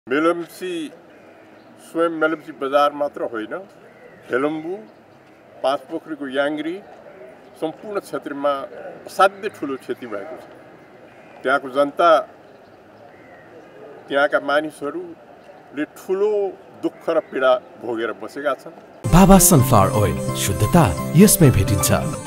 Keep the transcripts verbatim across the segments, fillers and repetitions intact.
मेलम्ची स्वयं मेलम्ची बजार मात्र होइन, हेलम्बु, पाँचपोखरीको याङ्ग्री सम्पूर्ण क्षेत्रमा असाध्य ठुलो क्षति भएको छ। त्यहाँको जनता, त्यहाँका मानिसहरूले ठुलो दुःख र पीडा भोगेर बसेका छन्। बाबा सनफ्लावर ओइल, शुद्धता यसमै भेटिन्छ।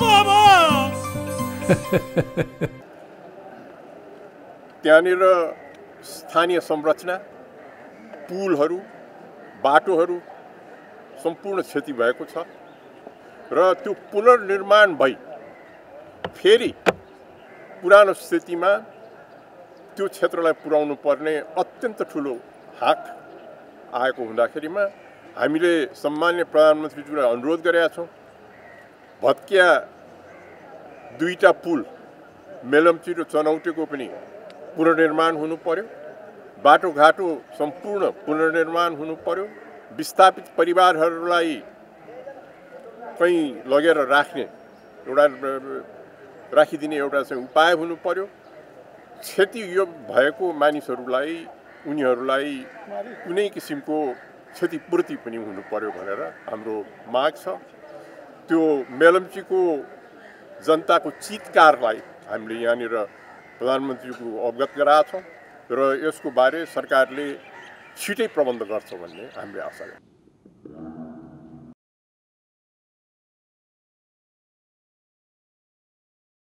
त्यहाँनिर स्थानीय संरचना, पुलहरू, बाटोहरू सम्पूर्ण क्षति भएको छ र त्यो पुनर्निर्माण भई फेरि पुरानो स्थितिमा त्यो क्षेत्रलाई पुर्याउनु पर्ने अत्यन्त ठुलो हात आएको हुँदाखेरिमा हामीले सम्माननीय प्रधानमन्त्रीज्यूलाई अनुरोध गरेका छौँ। भत्किया दुईटा पुल मेलम्ची र चनौटेको पनि पुनर्निर्माण हुनु पर्यो, बाटोघाटो सम्पूर्ण पुनर्निर्माण हुनु पर्यो, विस्थापित परिवारहरूलाई कहीँ लगेर राख्ने एउटा राखिदिने एउटा चाहिँ उपाय हुनु पर्यो। क्षति यो भएको मानिसहरूलाई उनीहरूलाई कुनै किसिमको क्षतिपूर्ति पनि हुनु पर्यो भनेर हाम्रो माग छ। त्यो मेलम्चीको जनताको चितकारलाई हामीले यहाँनिर प्रधानमन्त्रीको अवगत गराएका छौँ र यसको बारे सरकारले छिटै प्रबन्ध गर्छ भन्ने हामीले आशा गर्छौँ।